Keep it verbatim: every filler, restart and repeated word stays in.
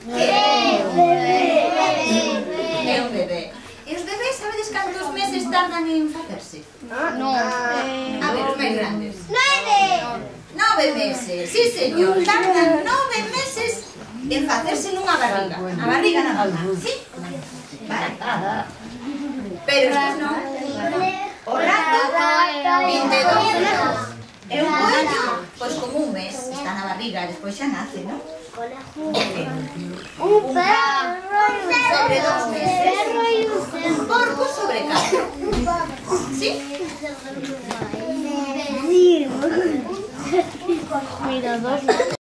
É un bebé. E os bebés, sabedes cantos meses tardan en facerse? Non. A ver, os máis grandes. Nove! Nove meses, sí señor. Tardan nove meses en facerse nunha barriga. A barriga na mamá, sí? Vale. Pero estos non. O rato, vinte e dos meses. E un coello, pois como un mes. Está na barriga, despois xa nace, non? Un perro Sobre dos meses. Un porco sobre catro. Sí? Mira, dos.